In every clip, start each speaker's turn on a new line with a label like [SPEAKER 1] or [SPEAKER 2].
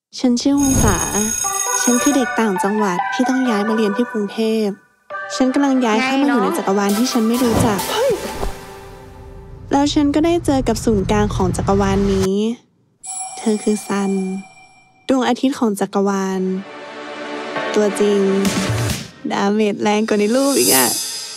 [SPEAKER 1] ฉันชื่อวงศาฉันคือเด็กต่างจังหวัดที่ต้องย้ายมาเรียนที่กรุงเทพฉันกำลังย้ายเข้ามาอยู่ในจักรวาลที่ฉันไม่รู้จักแล้วฉันก็ได้เจอกับศูนย์กลางของจักรวาลนี้ เธอคือซันดวงอาทิตย์ของจักรวาลตัวจริงดาเมจแรงกว่าในรูปอีกอะ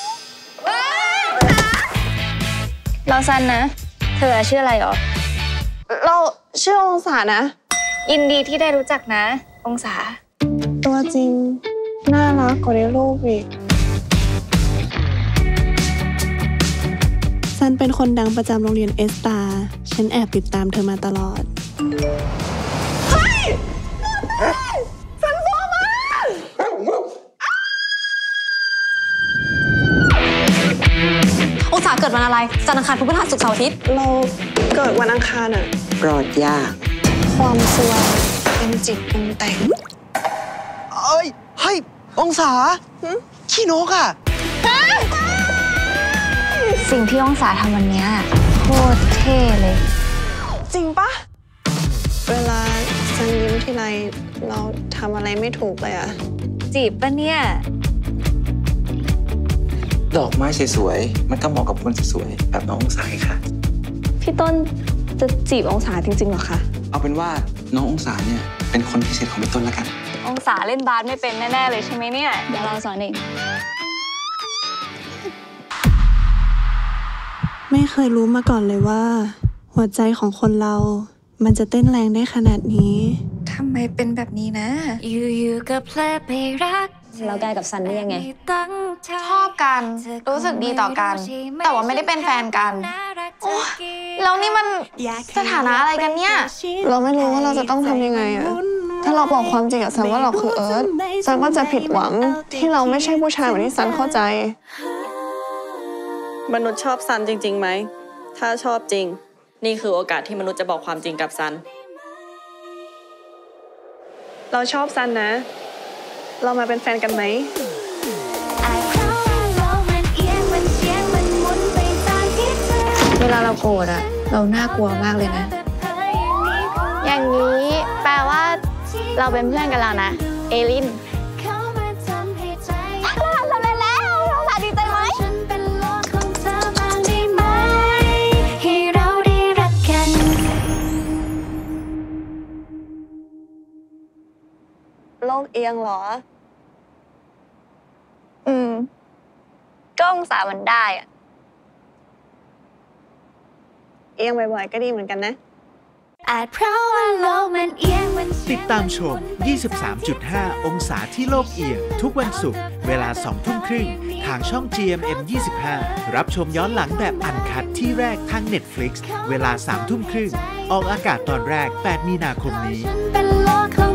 [SPEAKER 2] เราซันนะ เธอชื่ออะไรหรอ
[SPEAKER 1] เราชื่อองศานะ
[SPEAKER 2] ยินดีที่ได้รู้จักนะองศา
[SPEAKER 1] ตัวจริงน่ารักกว่าในรูปอีกซันเป็นคนดังประจำโรงเรียนเอสตาฉันแอบติดตามเธอมาตลอดเฮ้ยซันโซมา
[SPEAKER 3] องศาเกิดวันอะไรจันทร์อังคารพุธพฤหัสศุกร์เสาร์อาทิตย์
[SPEAKER 1] เราเกิดวันอังคารอะ
[SPEAKER 4] รอดยาก
[SPEAKER 1] ความสวยเป็นจิตปรุงแต่ง
[SPEAKER 4] เฮ้ยองศาขี้นกอะ
[SPEAKER 2] สิ่งที่องศาทำวันนี้โคตรเท่เลย
[SPEAKER 1] จริงปะเวลาซันยิ้มทีไรเราทำอะไรไม่ถูกเลยอะ
[SPEAKER 2] จีบปะเนี่ย
[SPEAKER 4] ดอกไม้สวยๆมันก็เหมาะกับคนสวยๆแบบน้ององศาค่ะ
[SPEAKER 1] พี่ต้นจะจีบองศาจริงๆหรอคะ
[SPEAKER 4] เอาเป็นว่าน้ององศาเนี่ยเป็นคนพิเศษของพี่ต้นแล้วกัน
[SPEAKER 2] องศาเล่นบาสไม่เป็นแน่ๆเลยใช่ไหมเนี่ยเดี๋ยวเราสอนเอง
[SPEAKER 1] ไม่เคยรู้มาก่อนเลยว่าหัวใจของคนเรามันจะเต้นแรงได้ขนาดนี้
[SPEAKER 2] ทำไมเป็นแบบนี้นะอยู่ๆก็เพลิดไปรัก
[SPEAKER 3] แล้วแกกับซันได้ยังไง
[SPEAKER 5] ชอบกันรู้สึกดีต่อกันแต่ว่าไม่ได้เป็นแฟนกันโอ้แล้วนี่มันสถานะอะไรกันเนี่ย
[SPEAKER 1] เราไม่รู้ว่าเราจะต้องทำยังไงอะถ้าเราบอกความจริงกับซันว่าเราคือเอิร์ธซันก็จะผิดหวังที่เราไม่ใช่ผู้ชายเหมือนที่ซันเข้าใจ
[SPEAKER 6] มนุษย์ชอบซันจริงๆไหมถ้าชอบจริงนี่คือโอกาสที่มนุษย์จะบอกความจริงกับซันเราชอบซันนะเรามาเป็นแฟนกันไหม
[SPEAKER 2] เวลาเราโกรธอะเราน่ากลัวมากเลยนะ
[SPEAKER 5] อย่างนี้แปลว่าเราเป็นเพื่อนกันแล้วนะเอลินเราทำสำเร็จแล้วเราสาดีใจไหม
[SPEAKER 1] โลกเอียงเหรอ
[SPEAKER 2] ก็องศามันได้อะ
[SPEAKER 1] เอียงบ่อยๆก็ดีเหมือนกันนะ
[SPEAKER 7] ติดตามชม 23.5 องศาที่โลกเอียงทุกวันศุกร์เวลา 20:30 ทางช่อง GMM 25 รับชมย้อนหลังแบบอันคัทที่แรกทาง Netflix เวลา 3:30 ออกอากาศตอนแรก 8 มีนาคมนี้